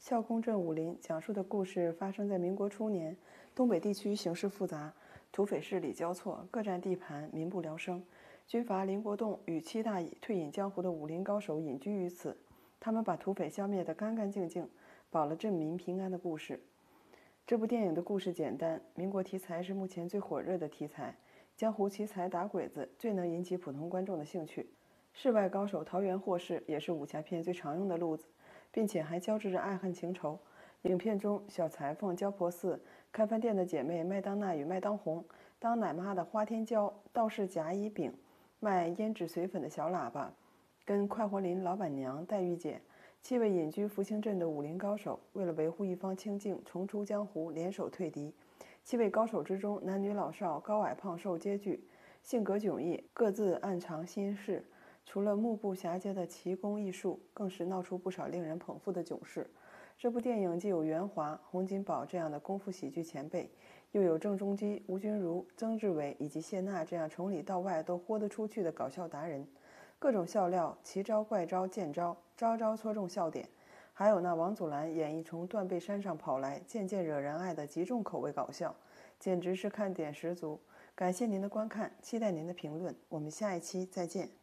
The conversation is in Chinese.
孝公镇武林》讲述的故事发生在民国初年，东北地区形势复杂，土匪势力交错，各占地盘，民不聊生。军阀林国栋与7大退隐江湖的武林高手隐居于此，他们把土匪消灭得干干净净，保了镇民平安的故事。这部电影的故事简单，民国题材是目前最火热的题材，江湖奇才打鬼子最能引起普通观众的兴趣。世外高手桃园祸事也是武侠片最常用的路子，并且还交织着爱恨情仇。影片中，小裁缝焦婆四、开饭店的姐妹麦当娜与麦当红、当奶妈的花天娇、道士甲乙丙、卖胭脂水粉的小喇叭，跟快活林老板娘黛玉姐7位隐居福兴镇的武林高手，为了维护一方清静，重出江湖，联手退敌。7位高手之中，男女老少、高矮胖瘦皆具，性格迥异，各自暗藏心事。除了目不暇接的奇功异术，更是闹出不少令人捧腹的囧事。这部电影既有袁华、洪金宝这样的功夫喜剧前辈，又有郑中基、吴君如、曾志伟以及谢娜这样从里到外都豁得出去的搞笑达人，各种笑料、奇招怪招见招，招招戳中笑点。还有那王祖蓝演绎从断背山上跑来，渐渐惹人爱的极重口味搞笑，简直是看点十足。感谢您的观看，期待您的评论，我们下一期再见。